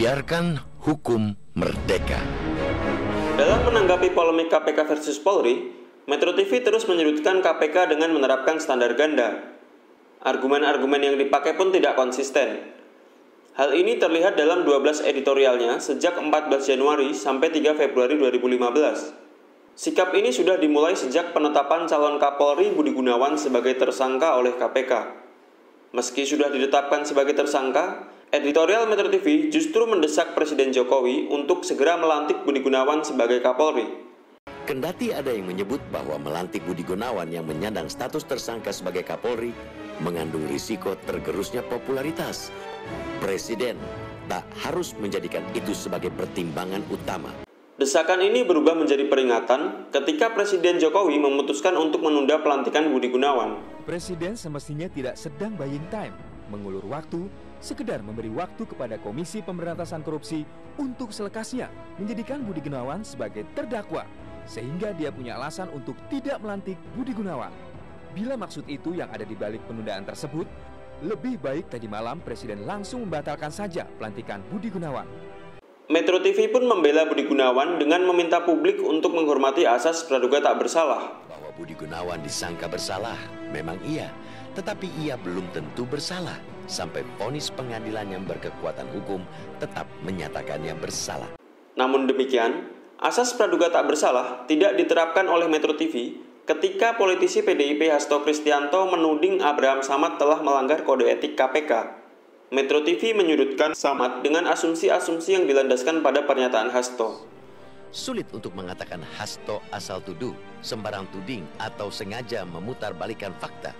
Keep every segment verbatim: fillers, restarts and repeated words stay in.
Biarkan hukum merdeka. Dalam menanggapi polemik K P K versus Polri, Metro T V terus menyudutkan K P K dengan menerapkan standar ganda. Argumen-argumen yang dipakai pun tidak konsisten. Hal ini terlihat dalam dua belas editorialnya sejak empat belas Januari sampai tiga Februari dua ribu lima belas. Sikap ini sudah dimulai sejak penetapan calon Kapolri Budi Gunawan sebagai tersangka oleh K P K. Meski sudah ditetapkan sebagai tersangka, editorial Metro T V justru mendesak Presiden Jokowi untuk segera melantik Budi Gunawan sebagai Kapolri. Kendati ada yang menyebut bahwa melantik Budi Gunawan yang menyandang status tersangka sebagai Kapolri mengandung risiko tergerusnya popularitas, Presiden tak harus menjadikan itu sebagai pertimbangan utama. Desakan ini berubah menjadi peringatan ketika Presiden Jokowi memutuskan untuk menunda pelantikan Budi Gunawan. Presiden semestinya tidak sedang buying time, mengulur waktu, sekedar memberi waktu kepada Komisi Pemberantasan Korupsi untuk selekasnya menjadikan Budi Gunawan sebagai terdakwa, sehingga dia punya alasan untuk tidak melantik Budi Gunawan. Bila maksud itu yang ada di balik penundaan tersebut, lebih baik tadi malam Presiden langsung membatalkan saja pelantikan Budi Gunawan. Metro T V pun membela Budi Gunawan dengan meminta publik untuk menghormati asas praduga tak bersalah. Bahwa Budi Gunawan disangka bersalah, memang iya, tetapi ia belum tentu bersalah sampai vonis pengadilan yang berkekuatan hukum tetap menyatakannya bersalah. Namun demikian, asas praduga tak bersalah tidak diterapkan oleh Metro T V ketika politisi P D I P Hasto Kristianto menuding Abraham Samad telah melanggar kode etik K P K. Metro T V menyudutkan Samad dengan asumsi-asumsi yang dilandaskan pada pernyataan Hasto. Sulit untuk mengatakan Hasto asal tuduh, sembarang tuding, atau sengaja memutarbalikkan fakta.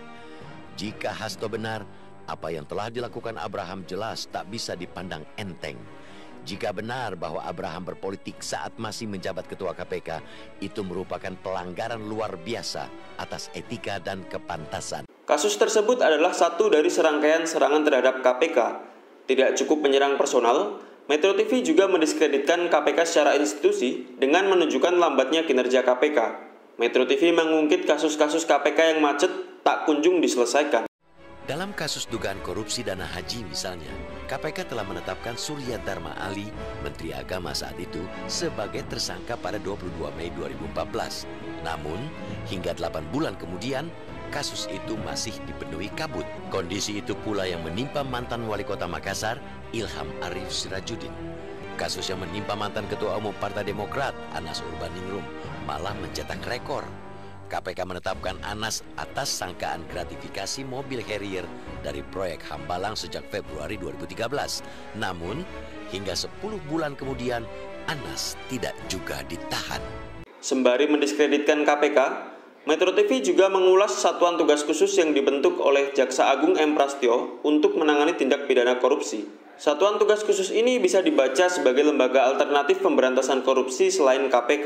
Jika Hasto benar, apa yang telah dilakukan Abraham jelas tak bisa dipandang enteng. Jika benar bahwa Abraham berpolitik saat masih menjabat ketua K P K, itu merupakan pelanggaran luar biasa atas etika dan kepantasan. Kasus tersebut adalah satu dari serangkaian serangan terhadap K P K. Tidak cukup menyerang personal, Metro T V juga mendiskreditkan K P K secara institusi dengan menunjukkan lambatnya kinerja K P K. Metro T V mengungkit kasus-kasus K P K yang macet tak kunjung diselesaikan. Dalam kasus dugaan korupsi dana haji misalnya, K P K telah menetapkan Surya Dharma Ali, Menteri Agama saat itu, sebagai tersangka pada dua puluh dua Mei dua ribu empat belas. Namun, hingga delapan bulan kemudian, kasus itu masih dipenuhi kabut. Kondisi itu pula yang menimpa mantan Wali Kota Makassar, Ilham Arif Sirajuddin. Kasus yang menimpa mantan Ketua Umum Partai Demokrat, Anas Urbaningrum, malah mencetak rekor. K P K menetapkan Anas atas sangkaan gratifikasi mobil Harrier dari proyek Hambalang sejak Februari dua ribu tiga belas. Namun, hingga sepuluh bulan kemudian, Anas tidak juga ditahan. Sembari mendiskreditkan K P K, Metro T V juga mengulas satuan tugas khusus yang dibentuk oleh Jaksa Agung M. Prastyo untuk menangani tindak pidana korupsi. Satuan tugas khusus ini bisa dibaca sebagai lembaga alternatif pemberantasan korupsi selain K P K.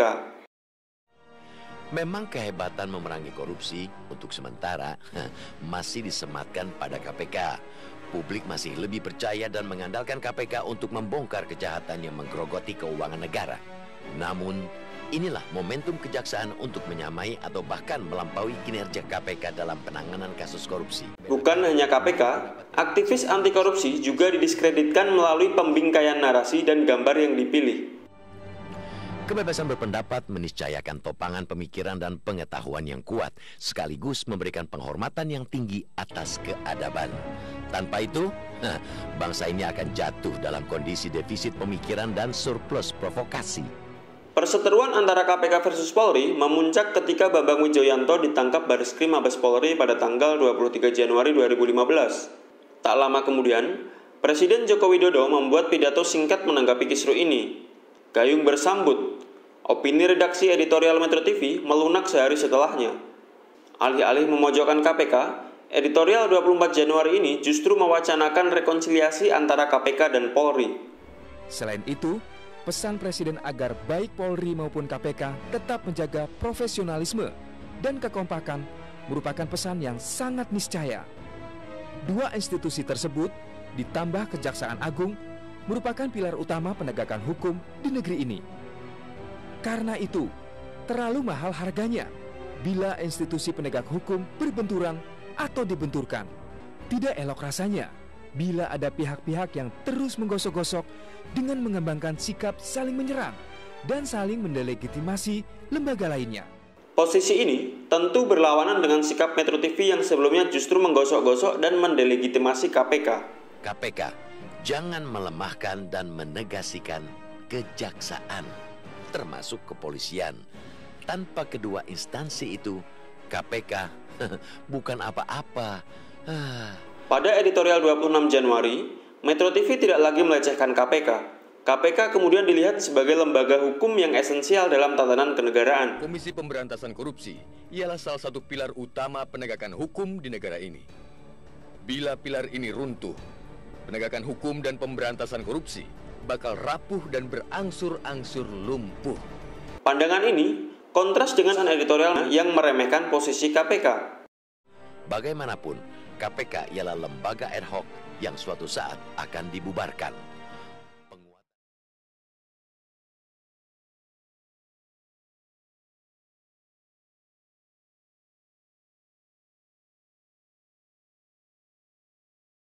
Memang kehebatan memerangi korupsi untuk sementara masih disematkan pada K P K. Publik masih lebih percaya dan mengandalkan K P K untuk membongkar kejahatan yang menggerogoti keuangan negara. Namun, inilah momentum kejaksaan untuk menyamai atau bahkan melampaui kinerja K P K dalam penanganan kasus korupsi. Bukan hanya K P K, aktivis anti korupsi juga didiskreditkan melalui pembingkaian narasi dan gambar yang dipilih. Kebebasan berpendapat meniscayakan topangan pemikiran dan pengetahuan yang kuat, sekaligus memberikan penghormatan yang tinggi atas keadaban. Tanpa itu, nah, bangsa ini akan jatuh dalam kondisi defisit pemikiran dan surplus provokasi. Perseteruan antara K P K versus Polri memuncak ketika Bambang Wijoyanto ditangkap Bareskrim Mabes Polri pada tanggal dua puluh tiga Januari dua ribu lima belas. Tak lama kemudian, Presiden Joko Widodo membuat pidato singkat menanggapi kisru ini. Gayung bersambut. Opini redaksi editorial Metro T V melunak sehari setelahnya. Alih-alih memojokkan K P K, editorial dua puluh empat Januari ini justru mewacanakan rekonsiliasi antara K P K dan Polri. Selain itu, pesan Presiden agar baik Polri maupun K P K tetap menjaga profesionalisme dan kekompakan merupakan pesan yang sangat niscaya. Dua institusi tersebut, ditambah Kejaksaan Agung, merupakan pilar utama penegakan hukum di negeri ini. Karena itu, terlalu mahal harganya bila institusi penegak hukum berbenturan atau dibenturkan. Tidak elok rasanya bila ada pihak-pihak yang terus menggosok-gosok dengan mengembangkan sikap saling menyerang dan saling mendelegitimasi lembaga lainnya. Posisi ini tentu berlawanan dengan sikap Metro T V yang sebelumnya justru menggosok-gosok dan mendelegitimasi K P K. K P K jangan melemahkan dan menegasikan kejaksaan, termasuk kepolisian. Tanpa kedua instansi itu, K P K bukan apa-apa. Pada editorial dua puluh enam Januari, Metro T V tidak lagi melecehkan K P K. K P K kemudian dilihat sebagai lembaga hukum yang esensial dalam tatanan kenegaraan. Komisi Pemberantasan Korupsi ialah salah satu pilar utama penegakan hukum di negara ini. Bila pilar ini runtuh, penegakan hukum dan pemberantasan korupsi bakal rapuh dan berangsur-angsur lumpuh. Pandangan ini kontras dengan editorial yang meremehkan posisi K P K. Bagaimanapun, K P K ialah lembaga ad hoc yang suatu saat akan dibubarkan.